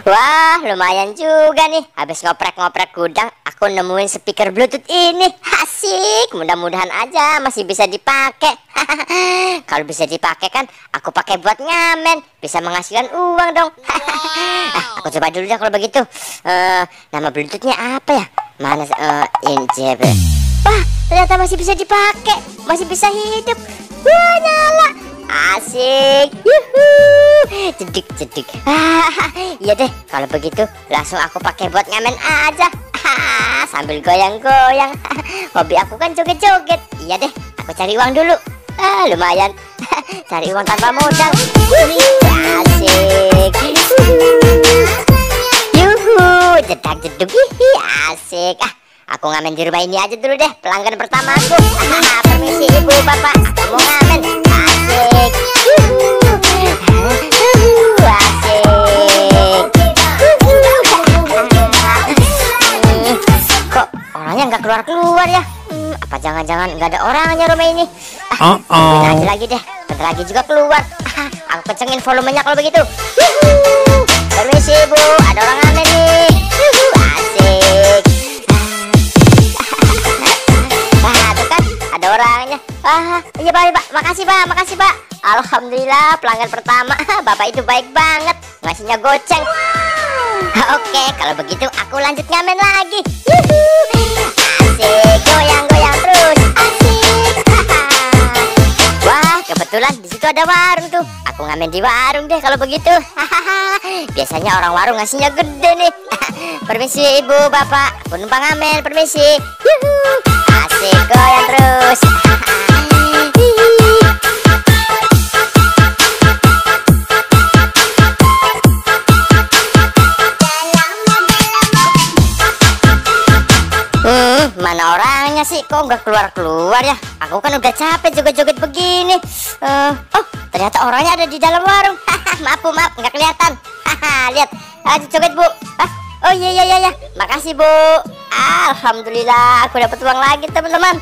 Wah, lumayan juga nih. Habis ngoprek-ngoprek gudang, aku nemuin speaker Bluetooth ini. Asik, mudah-mudahan aja masih bisa dipakai. Kalau bisa dipakai kan, aku pakai buat ngamen, bisa menghasilkan uang dong. Aku coba dulu ya kalau begitu. Nama Bluetoothnya apa ya? Mana? Ini. Wah, ternyata masih bisa dipakai, masih bisa hidup. Wah, nyala. Asik. Yuhu. Cedik. Iya deh, kalau begitu langsung aku pakai buat ngamen aja. Sambil goyang-goyang. Hobi aku kan joget-joget. Iya deh, aku cari uang dulu. Lumayan. Cari uang tanpa modal. Asik. Yuhu, jedak-jeduk. Asik. Aku ngamen di rumah ini aja dulu deh, pelanggan pertama aku. Permisi ibu bapak, aku mau ngamen. Asik. Asik. Kok orangnya nggak keluar ya? Apa jangan-jangan nggak ada orangnya rumah ini? Tungguin aja lagi deh, bentar lagi juga keluar. Aku kencengin volumenya kalau begitu. Permisi ibu, ada orang ngamen nih. Asik. Tuh kan ada orangnya. Iya pak, makasih pak. Alhamdulillah pelanggan pertama. Bapak itu baik banget, ngasihnya goceng. Oke, kalau begitu aku lanjut ngamen lagi. Asik, goyang-goyang terus. Asik. Wah, kebetulan di situ ada warung tuh. Aku ngamen di warung deh kalau begitu. Biasanya orang warung ngasihnya gede nih. Permisi ibu bapak, aku numpang ngamen, permisi. Asik, goyang terus. Mana orangnya sih? Kok nggak keluar ya? Aku kan udah capek joget-joget begini. Oh, ternyata orangnya ada di dalam warung. Maaf, nggak kelihatan. Lihat, aja joget bu. Oh iya. Makasih bu. Alhamdulillah, aku dapat uang lagi teman-teman.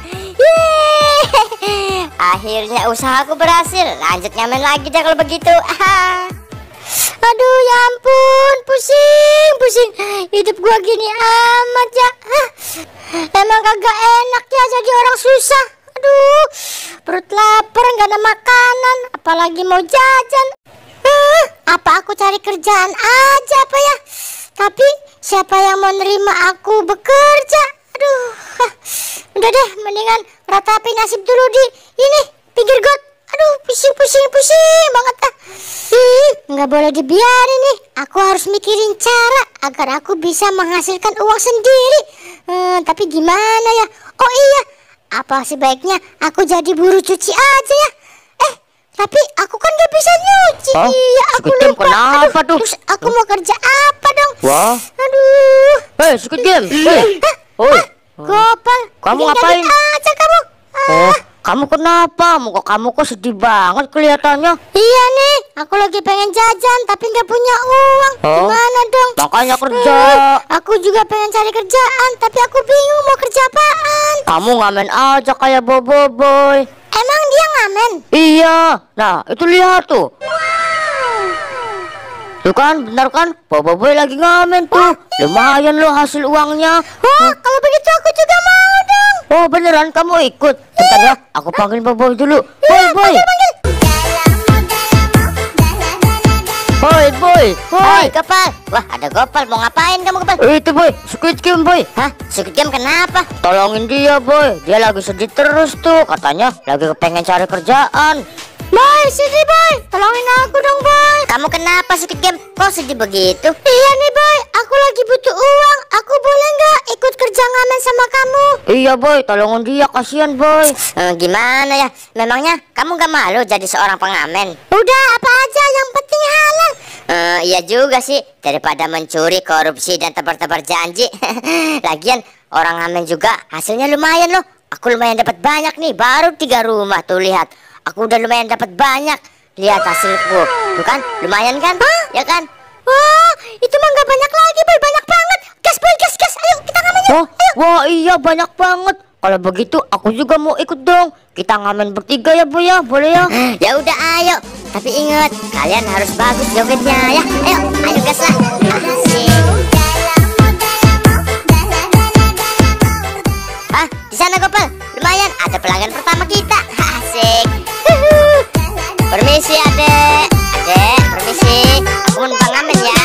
Akhirnya usahaku berhasil. Lanjut ngamen lagi deh kalau begitu. Aduh ya ampun, pusing. Hidup gua gini amat ya. Emang kagak enak ya jadi orang susah. Aduh, perut lapar, nggak ada makanan, apalagi mau jajan. Apa aku cari kerjaan aja apa ya? Tapi siapa yang mau nerima aku bekerja? Aduh, udah deh, mendingan ratapi nasib dulu di ini pinggir got. Aduh, pusing banget nggak boleh dibiarin nih. Aku harus mikirin cara agar aku bisa menghasilkan uang sendiri. Tapi gimana ya? Oh iya, apa sebaiknya aku jadi buruh cuci aja ya? Tapi aku kan gak bisa nyuci. Iya, aku lupa. Kenapa tuh? Terus aku mau kerja apa dong? Wah. Aduh. Squid Game. Gopal, kamu ngapain? Aja kamu. Kamu kenapa? Muka kamu kok sedih banget kelihatannya. Iya nih, aku lagi pengen jajan tapi nggak punya uang. Gimana dong? Makanya kerja. Aku juga pengen cari kerjaan tapi aku bingung mau kerja apaan. Kamu ngamen aja kayak Boboiboy. Emang dia ngamen? Iya. Nah, itu lihat tuh. Tuh kan, benar kan? Boboiboy lagi ngamen tuh. Lumayan loh hasil uangnya. Wah, kalau begitu aku juga mau dong. Oh beneran kamu ikut? Bentar ya, aku panggil Boboiboy dulu. Boy. Boy. Hai Gopal. Wah, ada Gopal, mau ngapain kamu Gopal? Itu boy, Squid Game boy. Hah? Squid Game kenapa? Tolongin dia boy, dia lagi sedih terus tuh. Katanya lagi pengen cari kerjaan. Boy, sedih boy, tolongin aku dong boy. Kamu kenapa Squid Game? Kok sedih begitu? Iya nih boy, aku lagi butuh uang. Aku boleh nggak ikut kerja ngamen sama kamu? Iya boy, tolongin dia, kasihan boy. Gimana ya? Memangnya kamu gak malu jadi seorang pengamen? Udah, apa aja yang penting halal. Iya juga sih, daripada mencuri, korupsi dan tebar-tebar janji. Lagian orang ngamen juga hasilnya lumayan loh. Aku lumayan dapat banyak nih, baru 3 rumah tuh lihat. Aku udah lumayan dapat banyak. Lihat hasilku, tuh kan, lumayan kan? Ya kan? Wah, itu mah gak banyak lagi boy, banyak banget. Gas boy, gas. Ayo kita ngamen yuk. Wah iya banyak banget. Kalau begitu aku juga mau ikut dong. Kita ngamen bertiga ya boy ya, boleh ya? Ya udah ayo. Tapi ingat, kalian harus bagus jogetnya ya. Ayo gas lah. Asik. Di sana Gopal, lumayan ada pelanggan pertama kita. Asik. Permisi adek, permisi. Aku mau numpang ngamen ya.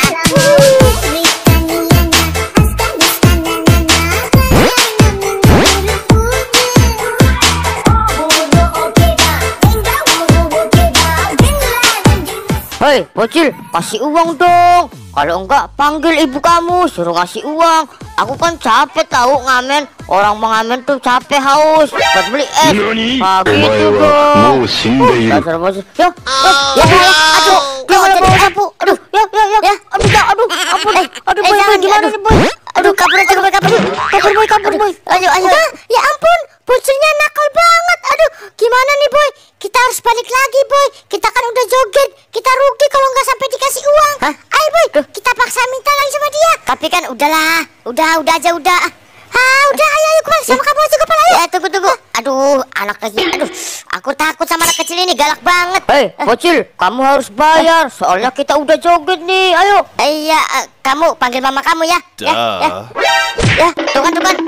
Hei, bocil, kasih uang dong. Kalau enggak, panggil ibu kamu, suruh ngasih uang. Aku kan capek tahu ngamen. Orang mau ngamen tuh capek haus. Buat beli es. Nah, gitu dong. Dasar bocil. Ya, aduh, gimana bawa sapu? Aduh, ya, aduh, ampun. Aduh, boy, gimana sih, boy? Aduh, kabur boy. Ayo. Ya ampun, bocilnya nakal banget. Aduh, gimana nih boy? Kita harus balik lagi boy. Kita kan udah joget. Kita rugi kalau nggak sampai dikasih uang. Ayo boy, kita paksa minta lagi sama dia. Tapi kan udahlah, udah aja. Udah, ayo kembali sama kamu aja Gopal, ayo. Ya, tunggu. Aduh, anak kecil. Aduh, aku takut sama anak kecil ini, galak banget. Hei, bocil, kamu harus bayar. Soalnya kita udah joget nih, ayo. Iya, kamu panggil mama kamu ya. Ya, tuh kan.